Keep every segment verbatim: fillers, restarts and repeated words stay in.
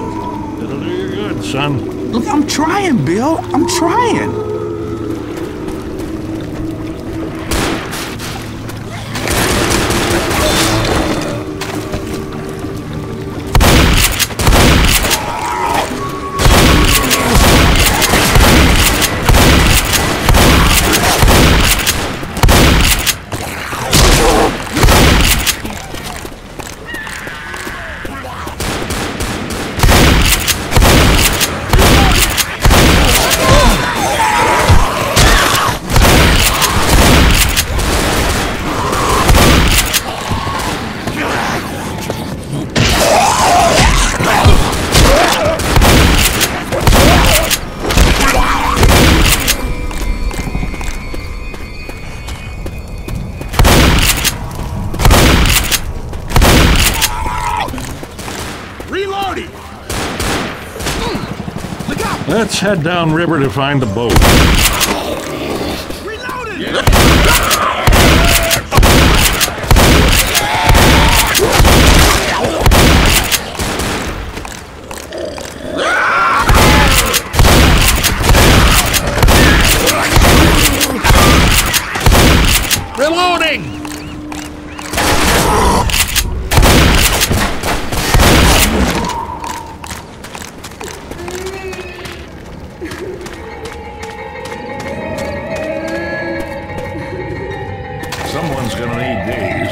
It'll do you good, son. Look, I'm trying, Bill. I'm trying. Let's head downriver to find the boat. Reloaded! Yeah. Reloading! Someone's gonna need these.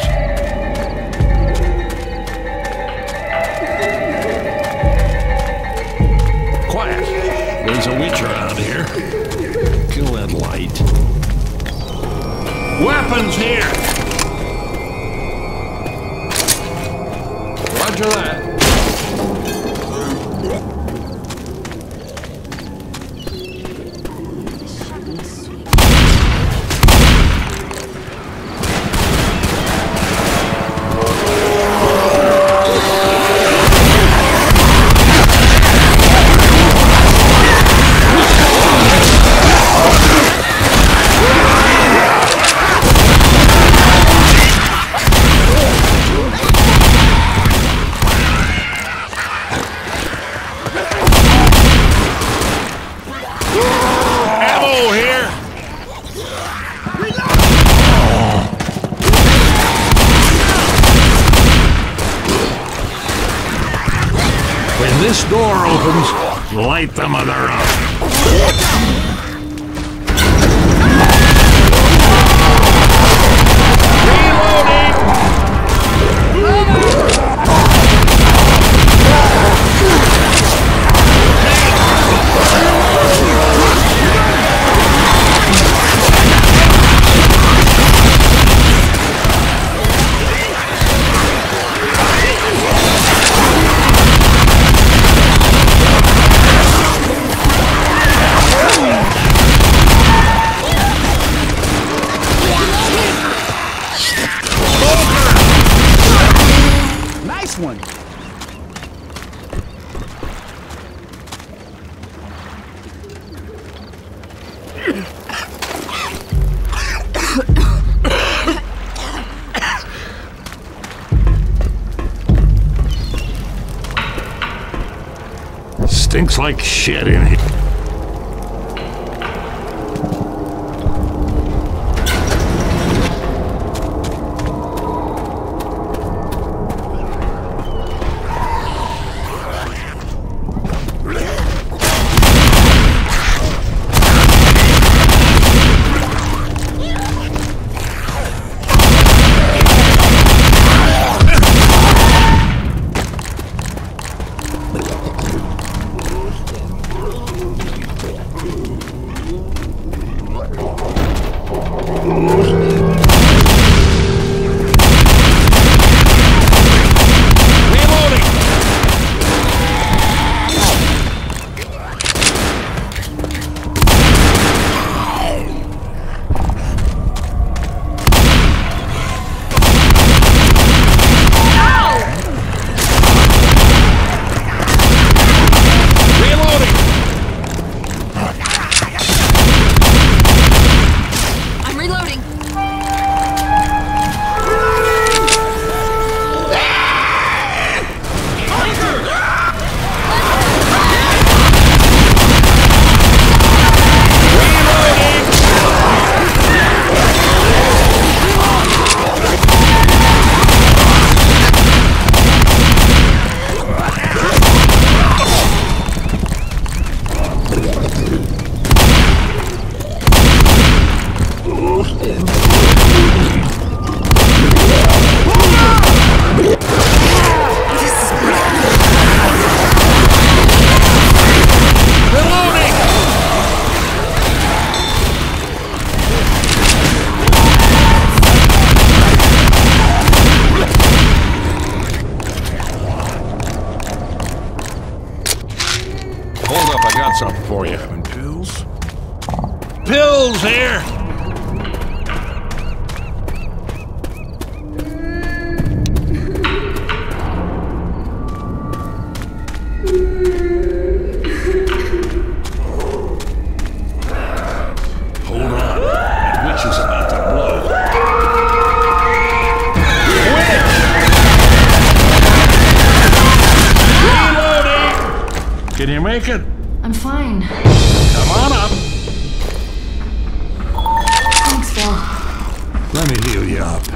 Quiet! There's a witch around here. Kill that light. Weapons here! Roger that. When this door opens, light the mother up. Nice one. Stinks like shit in here. something for you. Having pills? Pills here! Hold on. That witch is about to blow. Witch! Reloading! Can you make it? I'm fine. Come on up. Thanks, Bill. Let me heal you up.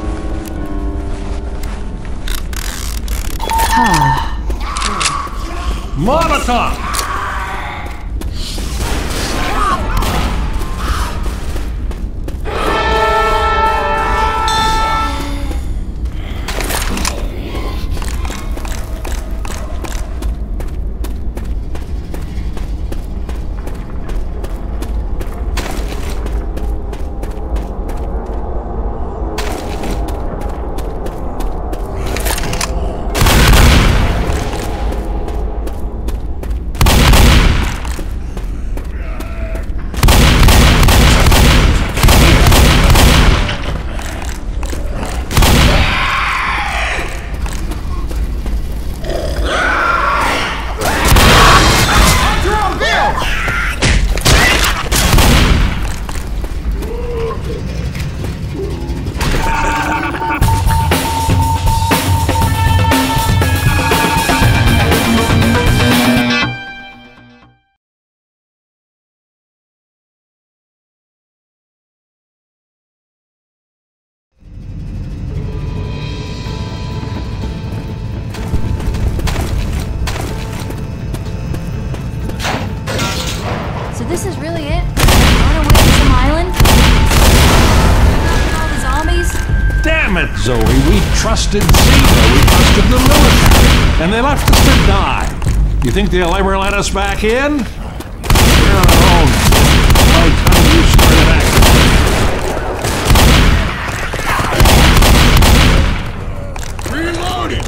Molotov! This is really it? Run away to some island? All the zombies? Damn it, Zoe. We trusted Zeta. We trusted the military. And they left us to die. You think they'll ever let us back in? You're on our own. By the time you started acting. Reloading!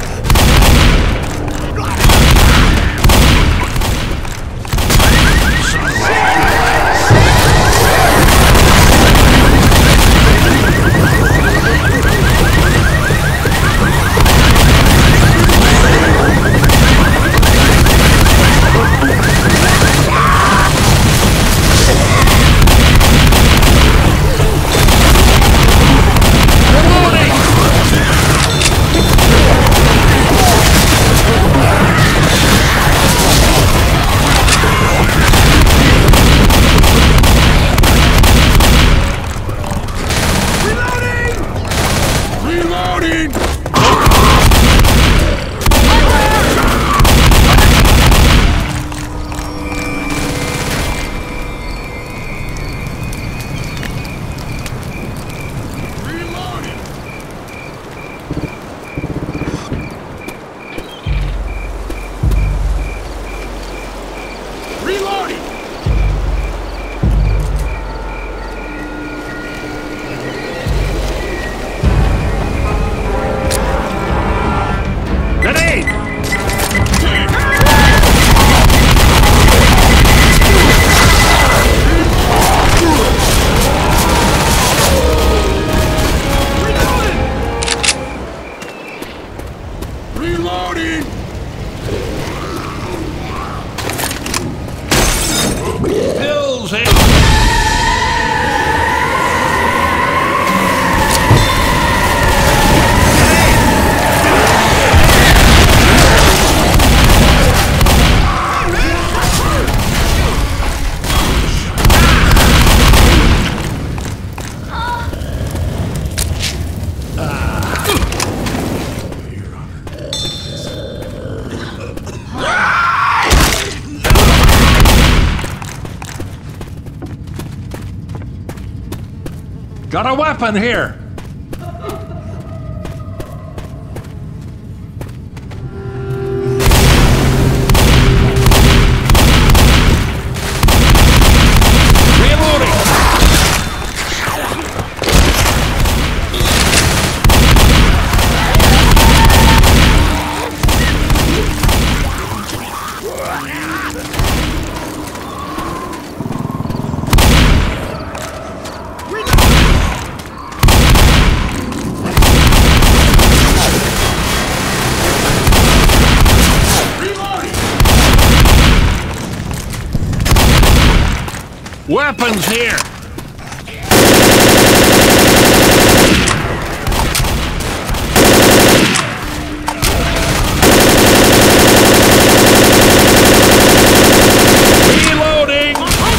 Got a weapon here! Weapons here! Reloading!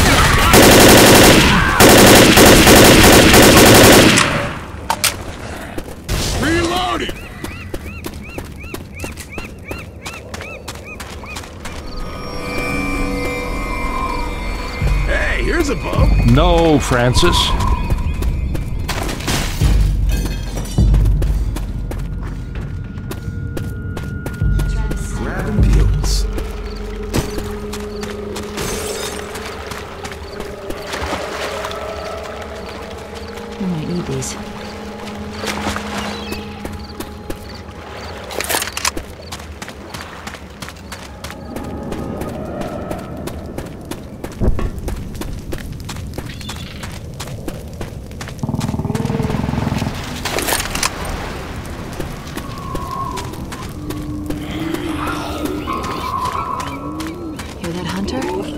Reloading! Hey, here's a boat. No, Francis. Grabbing pills. We might need these. Hear that, Hunter?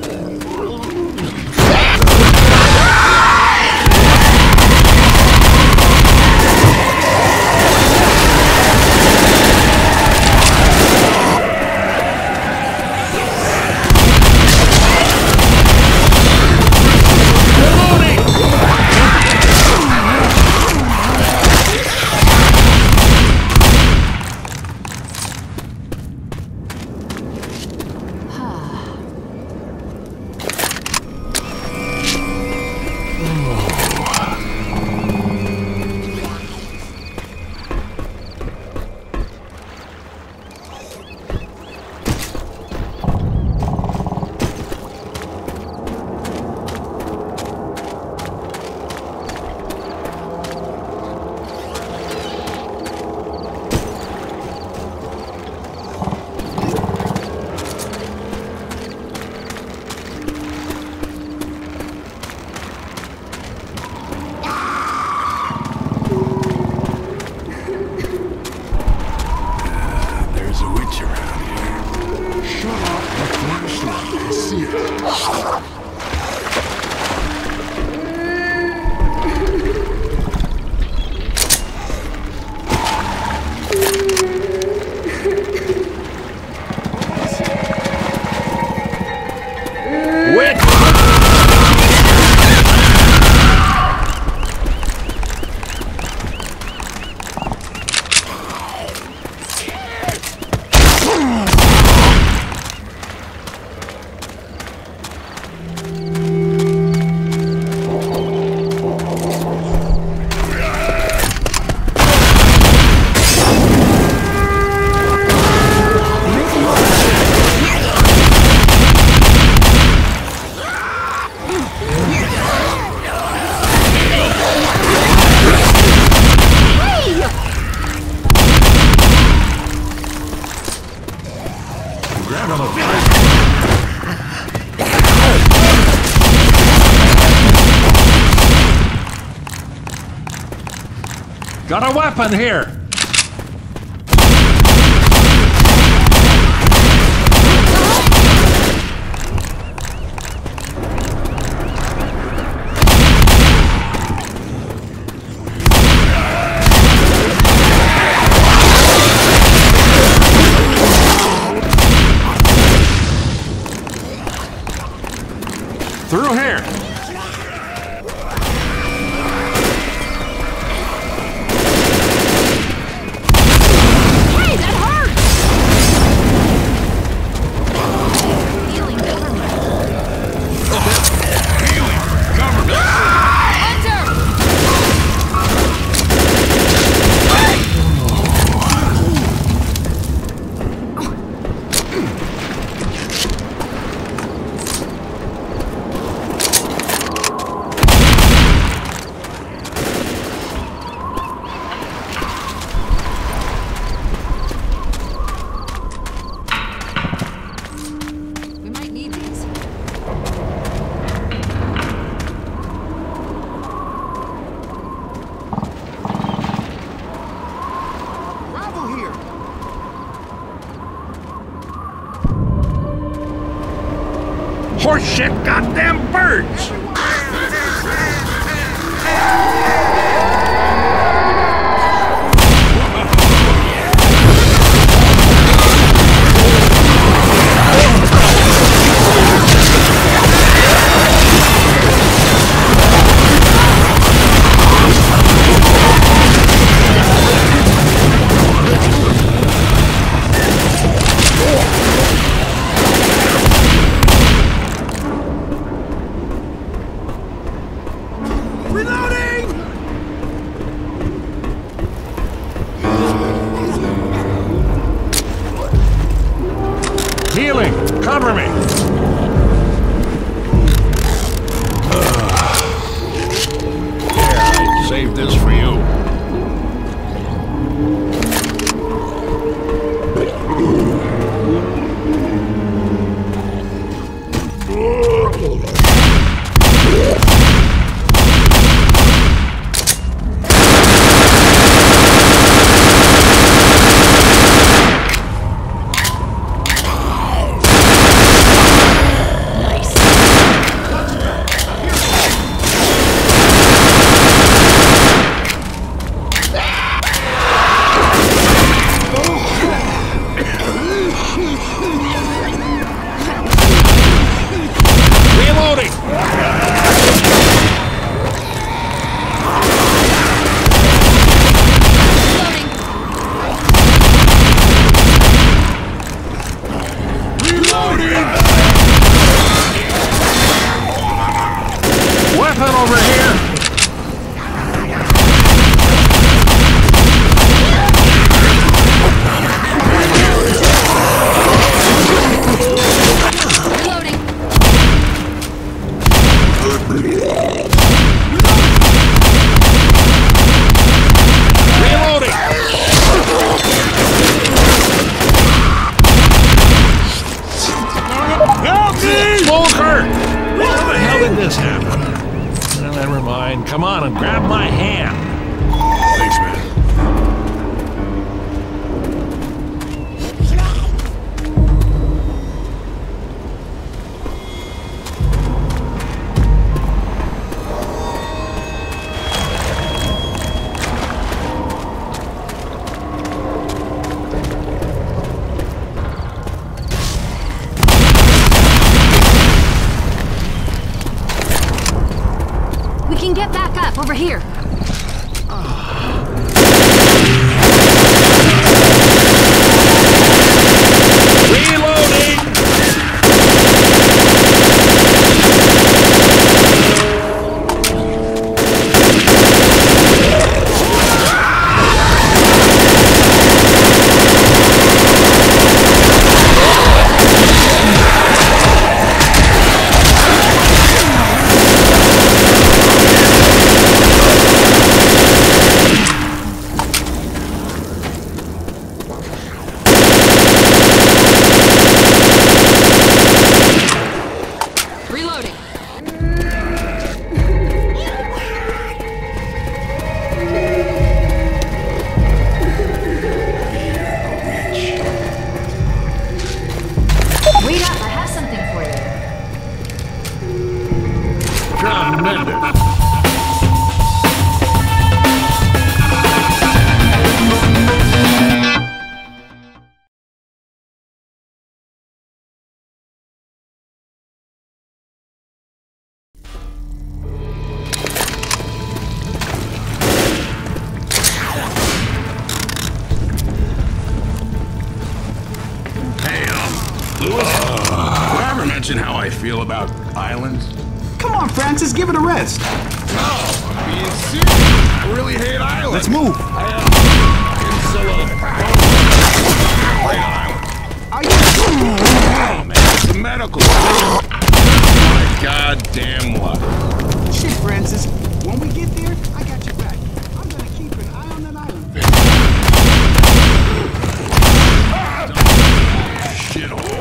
There's a witch around here. Shut up and flashlight. I see it. Witch! Grab him a Got a weapon here! Through here! Hey, that hurts! Healing government. Healing government. We might need these. Gravel here. Horseshit goddamn birds! Cover me! Here, I saved this for you. Come on and grab my hand. Thanks, man. We can get back up over here. Reloading! How I feel about islands? Come on, Francis, give it a rest. No, I'm being serious. I really hate islands. Let's move. I am. Are you? Oh, man, it's a medical. My goddamn luck. Shit, Francis. When we get there, I got your back. I'm gonna keep an eye on that island. Shithole.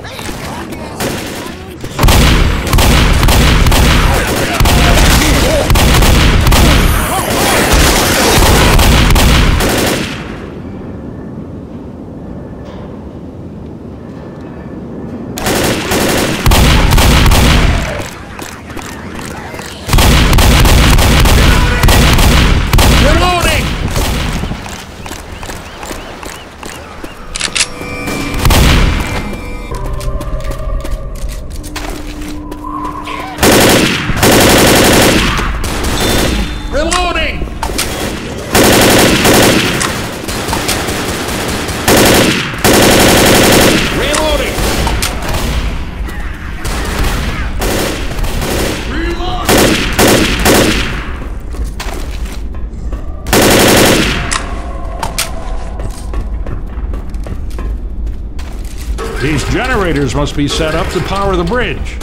Generators must be set up to power the bridge.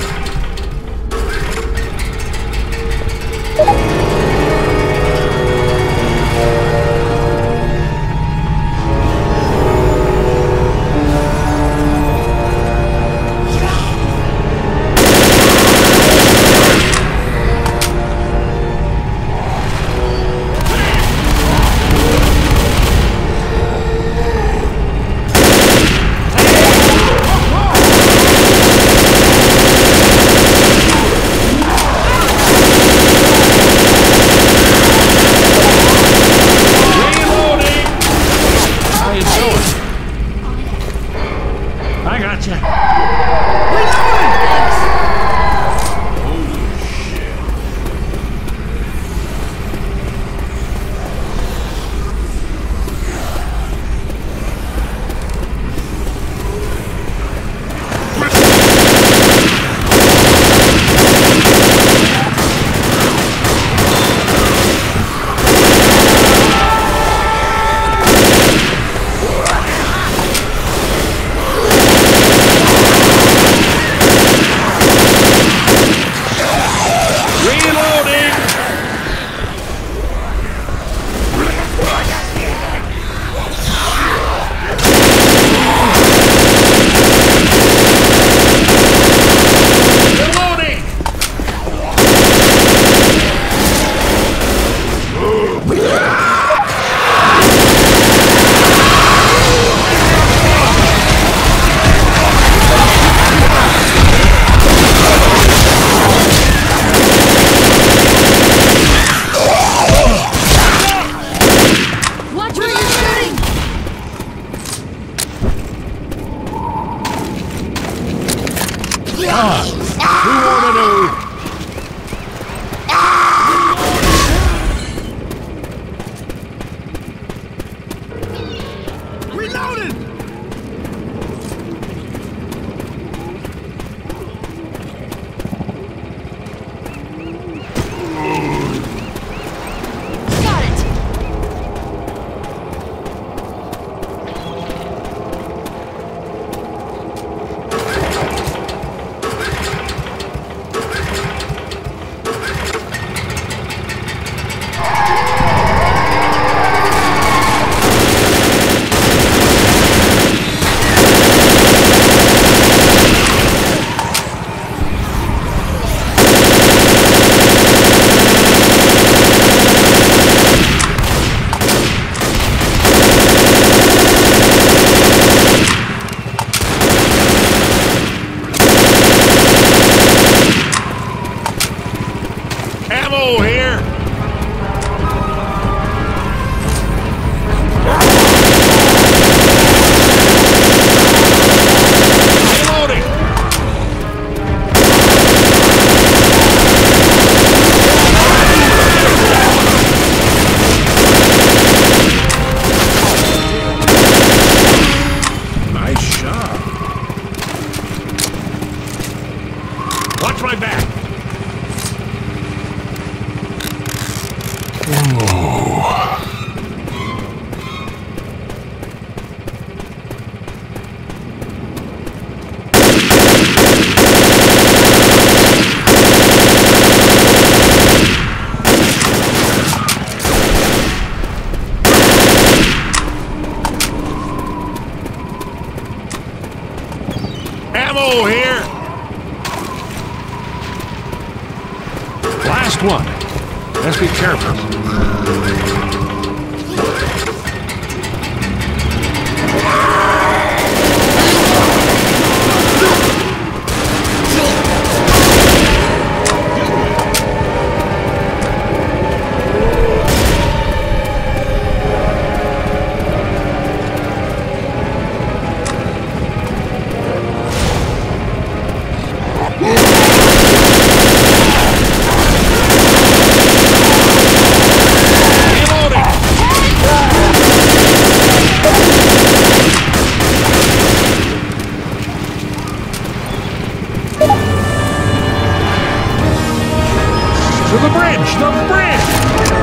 Ammo here! Last one. Let's be careful. To the bridge! The bridge!